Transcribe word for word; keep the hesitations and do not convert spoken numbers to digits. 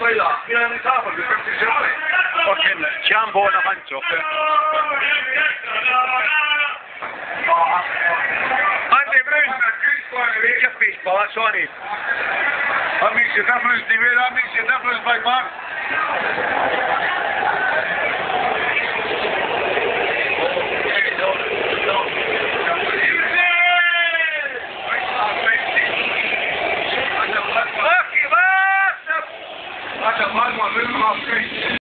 Fucking Jambo na hancho. Andy Brown. Your face, pal, that's on it. That makes a difference, David. That makes a difference, big man.